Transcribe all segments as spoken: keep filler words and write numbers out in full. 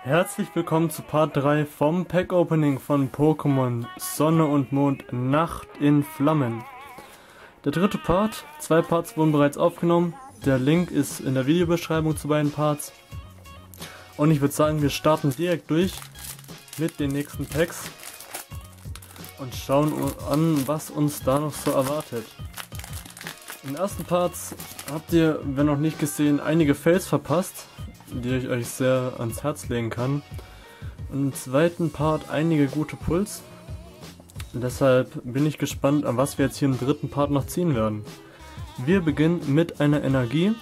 Herzlich willkommen zu Part drei vom Pack Opening von Pokémon Sonne und Mond Nacht in Flammen. Der dritte Part, zwei Parts wurden bereits aufgenommen, der Link ist in der Videobeschreibung zu beiden Parts. Und ich würde sagen, wir starten direkt durch mit den nächsten Packs und schauen an, was uns da noch so erwartet. Im ersten Part habt ihr, wenn noch nicht gesehen, einige Fails verpasst, die ich euch sehr ans Herz legen kann. Und im zweiten Part einige gute Pulls. Und deshalb bin ich gespannt, an was wir jetzt hier im dritten Part noch ziehen werden. Wir beginnen mit einer Energie.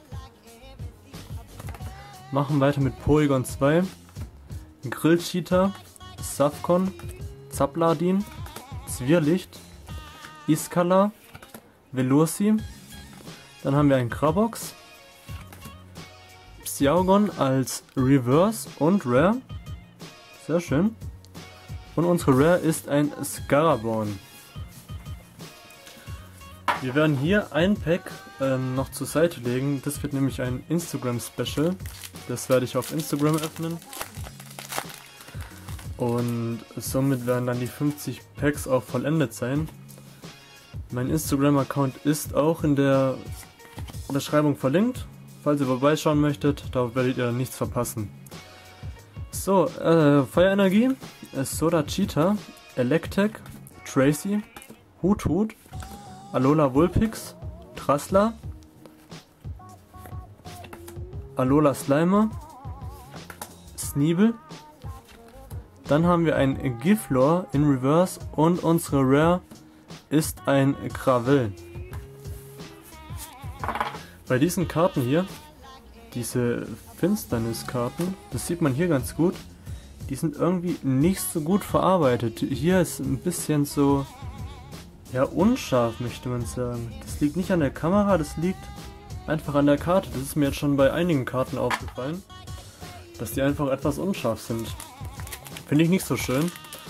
Machen weiter mit Porygon zwei, Grillcheetah, Safcon, Zapladin, Zwirlicht, Iskala, Veloci. Dann haben wir einen Krabox, Psyaugon als Reverse und Rare. Sehr schön. Und unsere Rare ist ein Scaraborn. Wir werden hier ein Pack ähm, noch zur Seite legen. Das wird nämlich ein Instagram-Special. Das werde ich auf Instagram öffnen. Und somit werden dann die fünfzig Packs auch vollendet sein. Mein Instagram-Account ist auch in der Beschreibung verlinkt. Falls ihr vorbeischauen möchtet, darauf werdet ihr nichts verpassen. So, äh, Feuerenergie, Soda Cheetah, Electek, Tracy, Hut Hut, Alola Vulpix, Trassler, Alola Slimer, Sneebel. Dann haben wir ein Giflor in Reverse und unsere Rare ist ein Gravel. Bei diesen Karten hier, diese Finsterniskarten, das sieht man hier ganz gut, die sind irgendwie nicht so gut verarbeitet. Hier ist ein bisschen so, ja, unscharf, möchte man sagen. Das liegt nicht an der Kamera, das liegt einfach an der Karte. Das ist mir jetzt schon bei einigen Karten aufgefallen, dass die einfach etwas unscharf sind. Finde ich nicht so schön.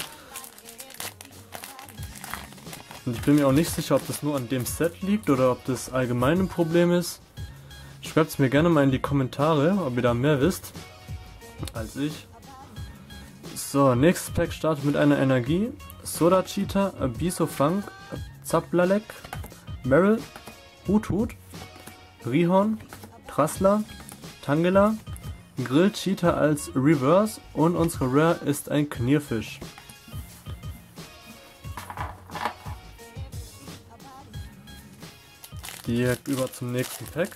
Und ich bin mir auch nicht sicher, ob das nur an dem Set liegt oder ob das allgemein ein Problem ist. Schreibt es mir gerne mal in die Kommentare, ob ihr da mehr wisst als ich. So, nächstes Pack startet mit einer Energie. Soda Cheetah, Bisofunk, Zaplalek, Meryl, Hut Hut, Rihorn, Trassler, Tangela, Grillcheetah als Reverse und unsere Rare ist ein Knirfisch. Direkt über zum nächsten Pack.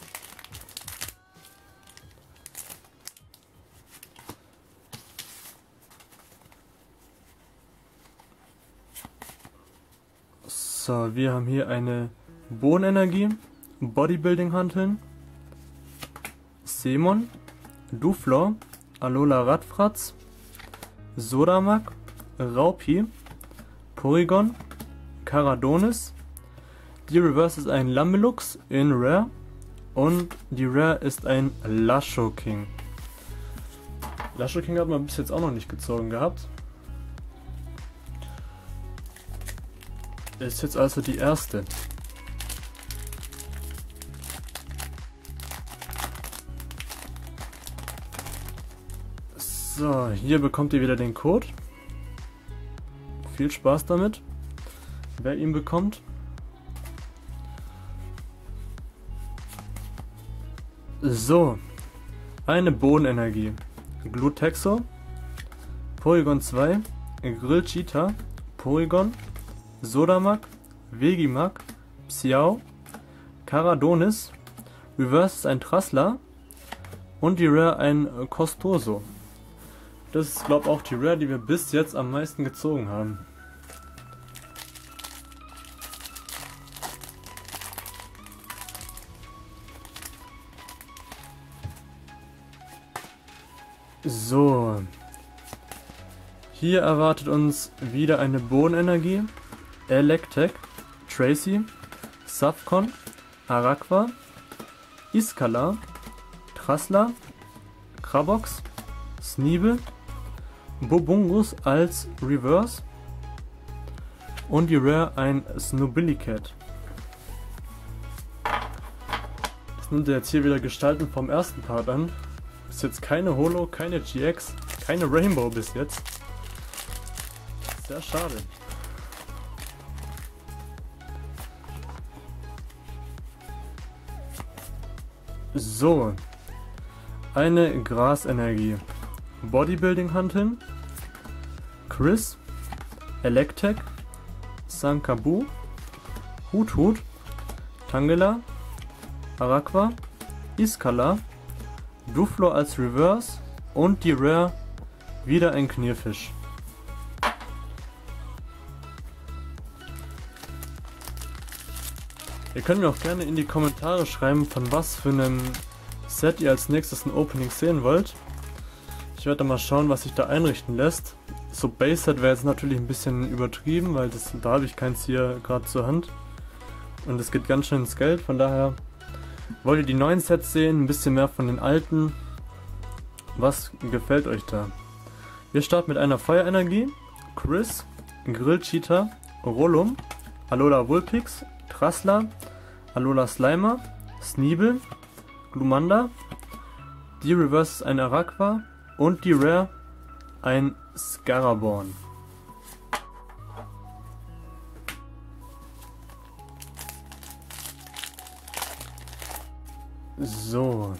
So, wir haben hier eine Bohnenenergie, Bodybuilding-Hanteln, Semon, Duflor, Alola Radfratz, Sodamag, Raupi, Porygon, Caradonis. Die Reverse ist ein Lammelux in Rare und die Rare ist ein Lashoking. Lashoking hat man bis jetzt auch noch nicht gezogen gehabt. Ist jetzt also die erste. So, hier bekommt ihr wieder den Code. Viel Spaß damit, wer ihn bekommt. So, eine Bohnenenergie, Glutexo, Porygon zwei, Grillcheetah, Porygon, Sodamag, Vegimag, Psyau, Caradonis, Reverse ist ein Trassler und die Rare ein Costoso. Das ist, glaube ich, auch die Rare, die wir bis jetzt am meisten gezogen haben. So, hier erwartet uns wieder eine Bohnenenergie, Electek, Tracy, Safcon, Araqua, Iskala, Trassler, Krabox, Sneebel, Bobungus als Reverse und die Rare ein Snobilicat. Das nimmt jetzt hier wieder Gestalten vom ersten Part an. Bis jetzt keine Holo, keine G X, keine Rainbow bis jetzt. Sehr schade. So. Eine Grasenergie. Bodybuilding Huntin. Chris. Electek. Sankabu. Hut Hut. Tangela. Araqua. Iskala. Duflo als Reverse. Und die Rare. Wieder ein Knirfisch. Ihr könnt mir auch gerne in die Kommentare schreiben, von was für einem Set ihr als nächstes ein Opening sehen wollt. Ich werde mal schauen, was sich da einrichten lässt. So Base-Set wäre jetzt natürlich ein bisschen übertrieben, weil das, da habe ich keins hier gerade zur Hand. Und es geht ganz schön ins Geld, von daher wollt ihr die neuen Sets sehen, ein bisschen mehr von den alten. Was gefällt euch da? Wir starten mit einer Feuerenergie, Chris, Grill Cheetah, Rollum, Alola Vulpix, Trassler, Alola Slimer, Sneebel, Glumanda, die Reverse ist ein Araqua und die Rare ein Scaraborn. So.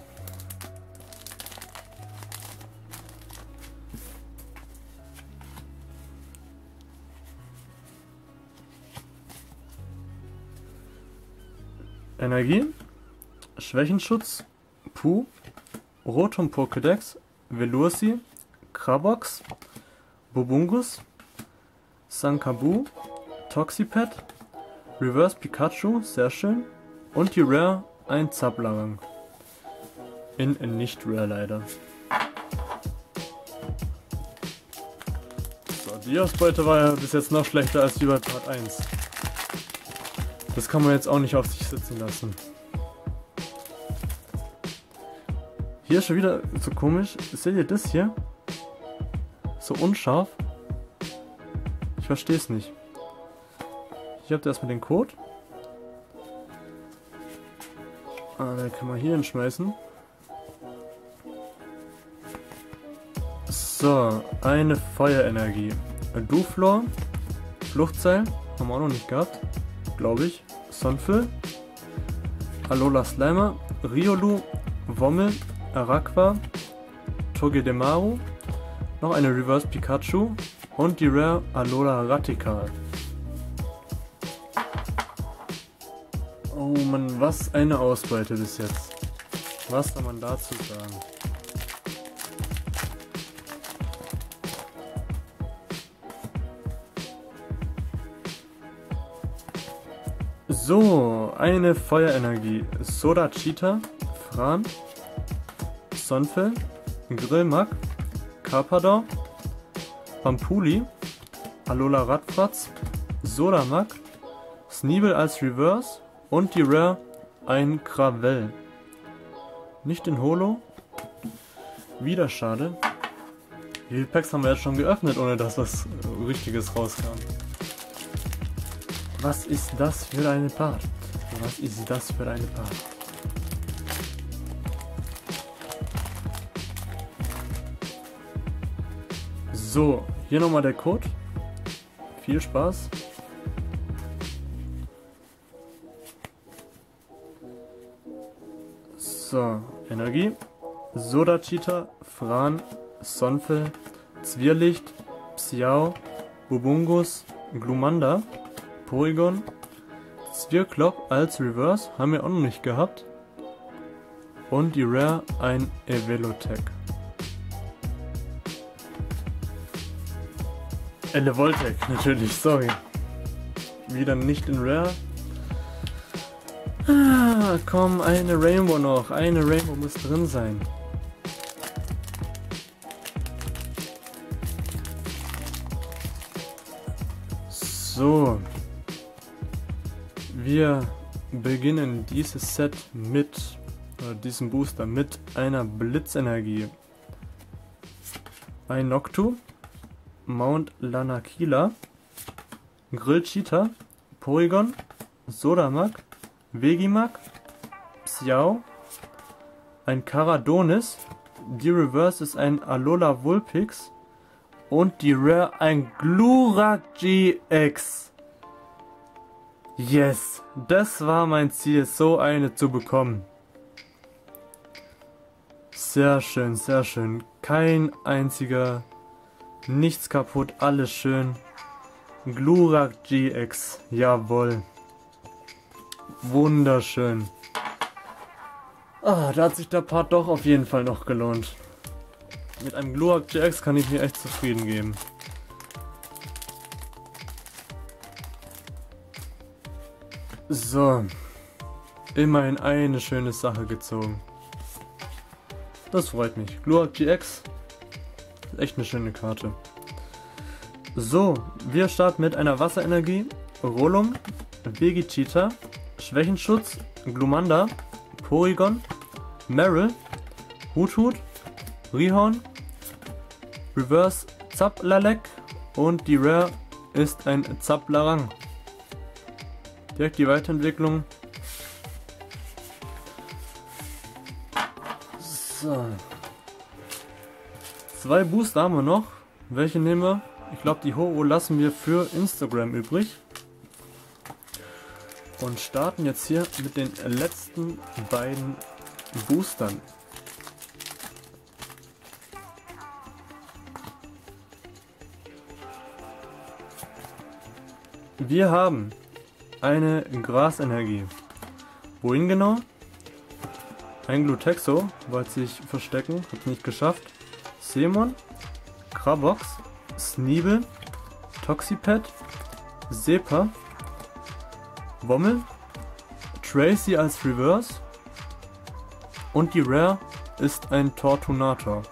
Energie, Schwächenschutz, Puh, Rotom Pokédex, Veloci, Krabox, Bobungus, Sankabu, Toxipet, Reverse Pikachu, sehr schön, und die Rare ein Zaplarang. In, in nicht Rare leider. So, die Ausbeute war ja bis jetzt noch schlechter als die bei Part eins. Das kann man jetzt auch nicht auf sich sitzen lassen. Hier ist schon wieder so komisch. Seht ihr das hier? So unscharf. Ich verstehe es nicht. Hier habt ihr erstmal den Code. Ah, den kann man hier hinschmeißen. So, eine Feuerenergie. Duflor, Fluchtseil, haben wir auch noch nicht gehabt. Glaube ich. Sonfil, Alola Slimer, Riolu, Wommel, Araqua, Togedemaru, noch eine Reverse Pikachu und die Rare Alola Ratical. Oh Mann, was eine Ausbeute bis jetzt. Was kann man dazu sagen? So, eine Feuerenergie. Soda Cheetah, Fran, Sonfil, Grillmack, Carpador, Pampuli, Alola Radfratz, Sodamack, Sneebel als Reverse und die Rare ein Krawell. Nicht in Holo. Wieder schade. Wie viele Packs haben wir jetzt schon geöffnet, ohne dass was Richtiges rauskam? Was ist das für eine Part? Was ist das für eine Part? So, hier nochmal der Code. Viel Spaß. So, Energie. Soda Cheetah, Fran, Sonfil, Zwirlicht, Psiao, Bubungus, Glumanda, Porygon, Zwirklop als Reverse, haben wir auch noch nicht gehabt. Und die Rare ein Evelotech. Elevoltech, natürlich, sorry. Wieder nicht in Rare. Ah, komm, eine Rainbow noch. Eine Rainbow muss drin sein. So. Wir beginnen dieses Set mit, oder diesen Booster mit einer Blitzenergie. Ein Noctu, Mount Lanakila, Grill Cheetah, Porygon, Sodamack, Vegimack, Psiao, ein Caradonis, Die Reverse ist ein Alola Vulpix. Und die Rare ein Glurak G X. Yes, das war mein Ziel, so eine zu bekommen. Sehr schön, sehr schön. Kein einziger, nichts kaputt, alles schön. Glurak G X, jawohl. Wunderschön. Ah, da hat sich der Part doch auf jeden Fall noch gelohnt. Mit einem Glurak G X kann ich mir echt zufrieden geben. So. Immerhin eine schöne Sache gezogen. Das freut mich. Glurak G X. Ist echt eine schöne Karte. So, wir starten mit einer Wasserenergie. Rolum, Vegeta, Schwächenschutz, Glumanda, Porygon, Meryl, Hut-Hut, Rihorn, Reverse Zaplalek und die Rare ist ein Zaplarang. Direkt die Weiterentwicklung. So. Zwei Booster haben wir noch. Welche nehmen wir? Ich glaube, die Ho-Oh lassen wir für Instagram übrig. Und starten jetzt hier mit den letzten beiden Boostern. Wir haben eine Grasenergie. Wohin genau? Ein Glutexo wollte sich verstecken, hat nicht geschafft. Seemon, Krabox, Sneebel, Toxipet, Sepa, Wommel, Tracy als Reverse und die Rare ist ein Tortunator.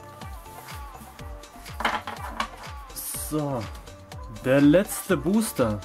So, der letzte Booster.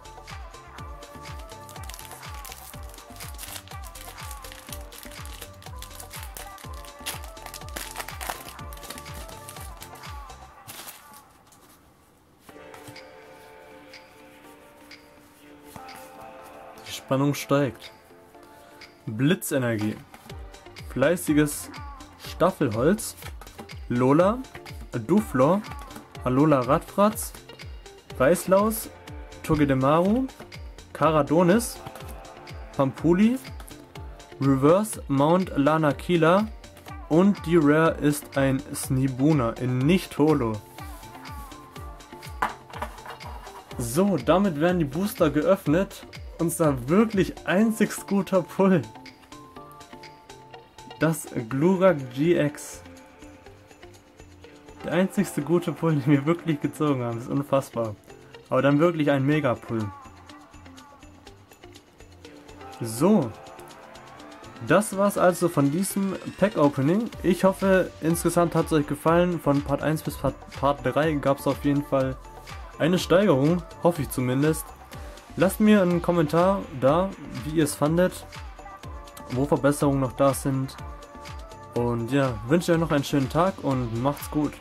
Die Spannung steigt. Blitzenergie. Fleißiges Staffelholz. Lola. Duflor. Alola Radfratz. Weißlaus. Togedemaru. Caradonis. Pampuli. Reverse Mount Lanakila. Und die Rare ist ein Sneebuna in Nicht-Holo. So, damit werden die Booster geöffnet. Unser wirklich einzig guter Pull. Das Glurak G X. Der einzigste gute Pull, den wir wirklich gezogen haben. Das ist unfassbar. Aber dann wirklich ein Mega-Pull. So. Das war's also von diesem Pack-Opening. Ich hoffe, insgesamt hat es euch gefallen. Von Part eins bis Part drei gab es auf jeden Fall eine Steigerung. Hoffe ich zumindest. Lasst mir einen Kommentar da, wie ihr es fandet, wo Verbesserungen noch da sind. Und ja, wünsche euch noch einen schönen Tag und macht's gut.